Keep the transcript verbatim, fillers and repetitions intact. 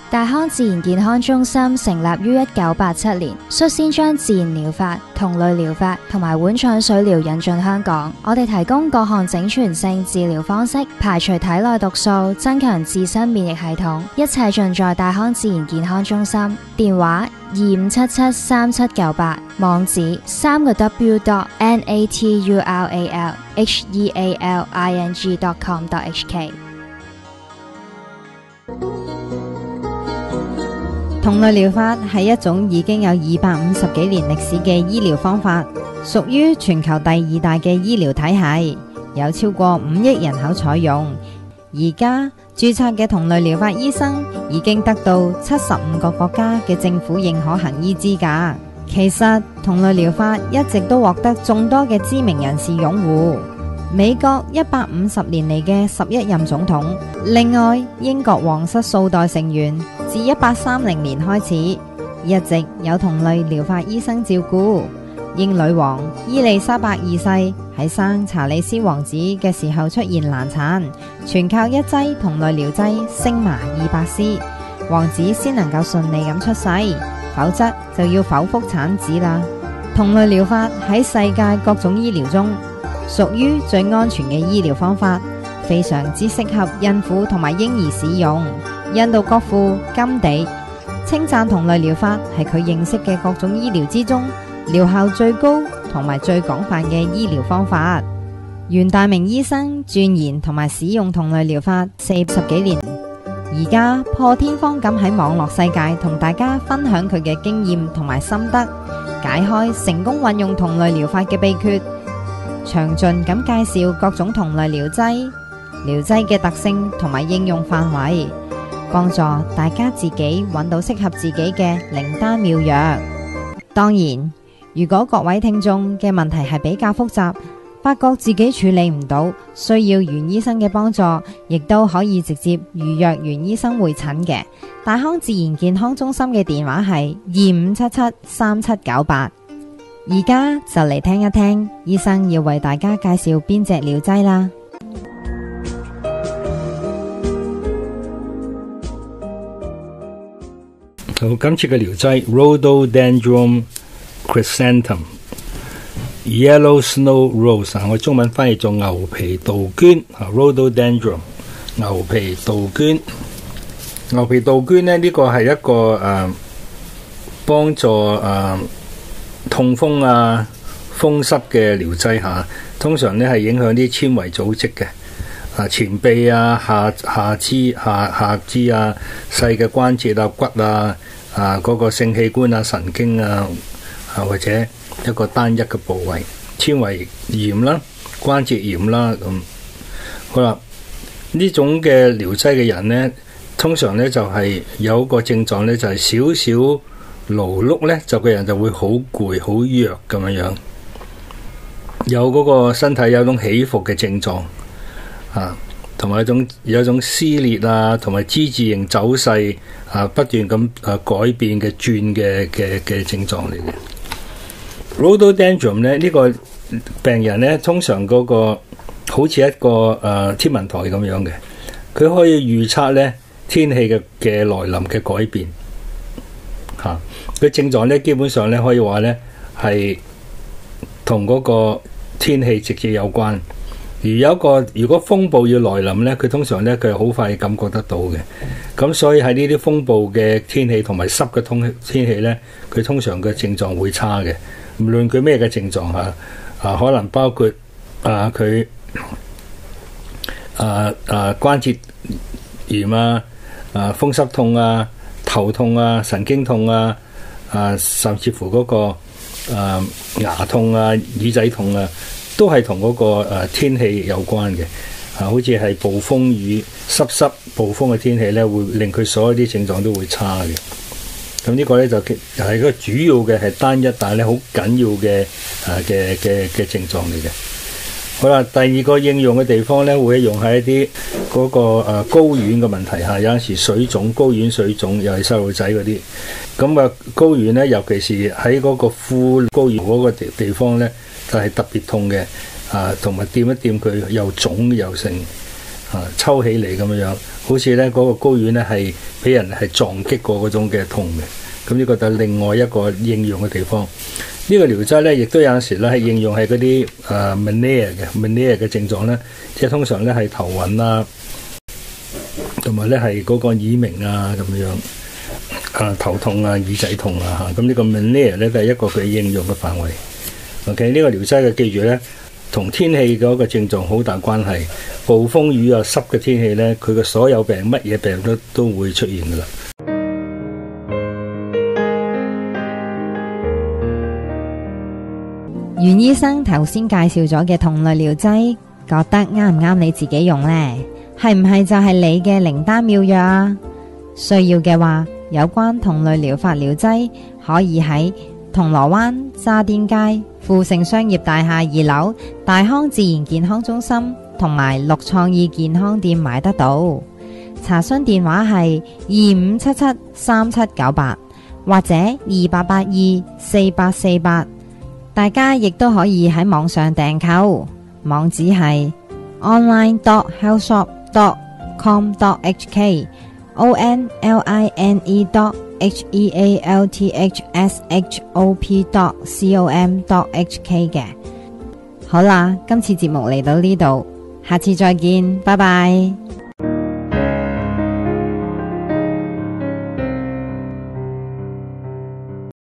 大康自然健康中心成立於一九八七年，率先將自然療法、同類療法同埋碗腸水療引進香港。我哋提供各項整全性治療方式，排除體內毒素，增強自身免疫系統，一切盡在大康自然健康中心。電話二五七七三七九八，網址三個 w dot n a t u r a l h e a l i n g dot com dot h k。 同類療法係一種已經有二百五十幾年歷史嘅醫療方法，屬於全球第二大嘅醫療體系，有超過五億人口採用。而家註冊嘅同類療法醫生已經得到七十五個國家嘅政府認可行醫資格。其實同類療法一直都獲得眾多嘅知名人士擁護。美國一百五十年嚟嘅十一任總統，另外英國皇室數代成員自一八三零年開始，一直有同類療法醫生照顧。英女王伊麗莎白二世喺生查理斯王子嘅時候出現難產，全靠一劑同類療劑星麻二百絲，王子先能夠順利咁出世，否則就要剖腹產子啦。同類療法喺世界各種醫療中屬於最安全嘅醫療方法，非常之適合孕婦同埋嬰兒使用。印度國父甘地稱讚同類療法係佢認識嘅各種醫療之中療效最高同埋最廣泛嘅醫療方法。袁大明醫生鑽研同埋使用同類療法四十幾年，而家破天荒咁喺網絡世界同大家分享佢嘅經驗同埋心得，解開成功運用同類療法嘅秘訣，詳盡咁介紹各種同類療劑、療劑嘅特性同埋應用範圍，幫助大家自己揾到適合自己嘅靈丹妙藥。當然，如果各位聽眾嘅問題係比較複雜，發覺自己處理唔到，需要袁醫生嘅幫助，亦都可以直接預約袁醫生會診嘅。大康自然健康中心嘅電話係二五七七三七九八。而家就嚟聽一聽醫生要為大家介紹邊隻療劑啦。 好，今次嘅療劑 Rhododendron Chrysanthemum Yellow Snow Rose， 我中文翻譯做牛皮杜鵑。Rhododendron 牛皮杜鵑，牛皮杜鵑呢，呢、這個係一個誒、呃、幫助誒。呃痛風啊、風濕嘅療劑嚇，通常咧係影響啲纖維組織嘅啊，前臂啊、下下肢、下下肢啊、細嘅關節啊、骨啊、啊嗰、那個性器官啊、神經啊，啊或者一個單一嘅部位，纖維炎啦、關節炎啦咁。好啦，呢種嘅療劑嘅人咧，通常咧就係、是、有一個症狀咧，就係少少勞碌咧，就個人就會好攰、好弱咁樣樣，有嗰個身體有種起伏嘅症狀啊，同埋一種有一種撕裂啊，同埋之字形走勢啊，不斷咁啊改變嘅轉嘅嘅嘅症狀嚟嘅。Rhododendron 咧，呢個病人咧，通常嗰個好似一個誒天文台咁樣嘅，佢可以預測咧天氣嘅嘅來臨嘅改變嚇。佢症狀咧，基本上咧可以話咧係同嗰個天氣直接有關。而有一個如果風暴要來臨咧，佢通常咧佢係好快感覺得到嘅。咁所以喺呢啲風暴嘅天氣同埋濕嘅通天氣咧，佢通常嘅症狀會差嘅。無論佢咩嘅症狀嚇啊，可能包括啊佢啊啊關節炎啊、啊風濕痛啊、頭痛啊、神經痛啊。啊，甚至乎嗰、那個、啊、牙痛啊、耳仔痛啊，都係同嗰個、啊、天氣有關嘅。啊，好似係暴風雨、濕濕暴風嘅天氣咧，會令佢所有啲症狀都會差嘅。咁呢個咧就係一個主要嘅係單一，但係咧好緊要嘅啊嘅嘅嘅症狀嚟嘅。好啦，第二個應用嘅地方咧，會用喺一啲嗰、那個誒、啊、睾丸嘅問題嚇，有陣時水腫、睾丸水腫，又係細路仔嗰啲。咁啊，睾丸咧，尤其是喺嗰個副睾丸嗰個地地方咧，就係、是、特別痛嘅啊，同埋掂一掂佢又腫又成。 啊抽起嚟咁樣樣，好似咧嗰個睾丸咧係俾人係撞擊過嗰種嘅痛嘅。咁呢個就係另外一個應用嘅地方。呢、這個療劑咧，亦都有陣時咧係應用係嗰啲誒 mania 嘅 mania 嘅症狀咧，即係通常咧係頭暈啊，同埋咧係嗰個耳鳴啊咁樣，啊頭痛啊、耳仔痛啊嚇。咁呢個 mania 咧都係一個佢應用嘅範圍。OK，呢個療劑嘅記住咧，同天氣嗰個症狀好大關係。暴風雨啊、濕嘅天氣咧，佢嘅所有病乜嘢病都都會出現噶啦。 袁醫生頭先介紹咗嘅同類療劑，覺得啱唔啱你自己用呢？係唔係就係你嘅靈丹妙藥啊？需要嘅話，有關同類療法療劑可以喺銅鑼灣渣甸街富盛商業大廈二樓大康自然健康中心同埋綠創意健康店買得到。查詢電話係二五七七三七九八或者二八八二四八四八。大家亦都可以喺網上訂購，網址係 online dot healthshop dot com dot h k o n l i n e dot h e a l t h s h o p dot c o m dot h k 嘅。好啦，今次節目嚟到呢度，下次再見，拜拜。